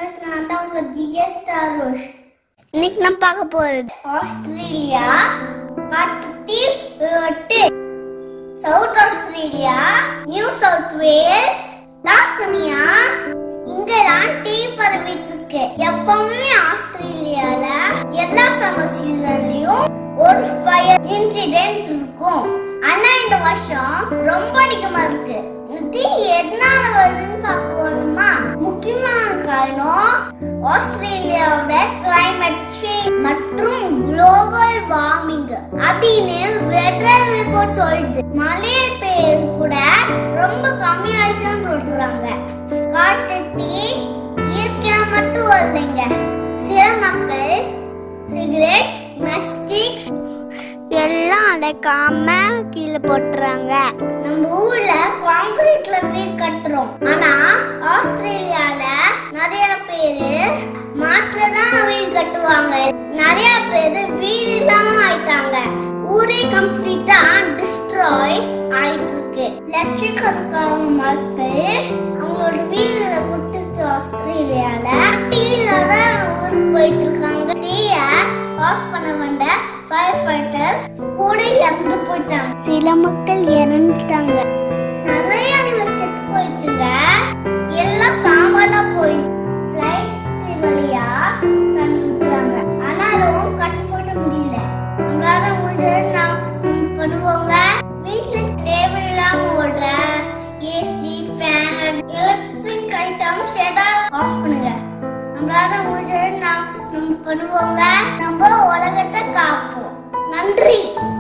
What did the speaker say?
Friends, நான் தான் உங்க GST ரோஷ். இன்னைக்கு நம்ம பார்க்க போறது ஆஸ்திரேலியா காட்டுத்தீ விபத்து. South Australia, New South Wales, Tasmania இங்கெல்லாம் தீ பரவிட்டு இருக்கு. எப்பவுமே ஆஸ்திரேலியால எல்லா சம்மர் சீசன்லயும் ஒரு ஃபயர் இன்சிடென்ட் இருக்கும். ஆனா இந்த வருஷம் ரொம்ப அதிகமா இருக்கு. தீ எதனால வருதுன்னு பார்க்கணுமா? முக்கியமான காரணம் ஆஸ்திரேலியாவோட கிளைமேட் சேஞ்ச் மற்றும் குளோபல் வார்மிங் அப்படின்னு வெதர் ரிப்போர்ட் சொல்லுது. மழை பெய்யுறது கூட ரொம்ப கம்மியாயிடுச்சுன்னு சொல்றாங்க. காட்டு தீ இயற்கையா மட்டும் வரலைங்க. சில மக்கள் சிகரெட், மெஸ்டிக்ஸ் எல்லாம் அடைக்காம கீழே போட்டுறாங்க. நம்ம ஊர்ல கான்கிரீட்ல வீடு கட்டுறோம். ஆனா ஆஸ்திரேலியால நிறைய பேரு மாட்டுலதான் வீடு கட்டுவாங்க. நிறைய பேரு வீடு இல்லாம ஆயிட்டாங்க. ஊரே கம்ப்ளீட்டா டிஸ்ட்ராய் ஆயிட்டு இருக்கு. லட்சக்கணக்கான மக்கள் அவங்களோட வீடுல விட்டுட்டு ஆஸ்திரேலியால டீலோட ஊருக்கு போயிட்டு இருக்காங்க. டீய ஆஃப் பண்ண வந்த ஃபயர் ஃபைட்டர்ஸ் கூட இறந்து போயிட்டாங்க. சில மக்கள் இறந்துட்டாங்க. நிறைய அனிமல் செத்து போயிடுச்சுங்க. எல்லாம் சாம்பலா போய் ஃப்ளைட் வழியா தண்ணி விட்டுறாங்க. ஆனாலும் கட்டு போட்ட முடியல. நம்மளால முடிஞ்சது நாம் பண்ணுவோங்க. வீட்டுல தேவையில்லாம ஓடுற ஏசி, ஃபேன், எலக்ட்ரிக் ஐட்டம்ஸ் ஏதாவது ஆஃப் பண்ணுங்க. நம்மளால முடிஞ்சது நாம் பண்ணுவோங்க. நம்ம உலகத்தை காப்போம். நன்றி.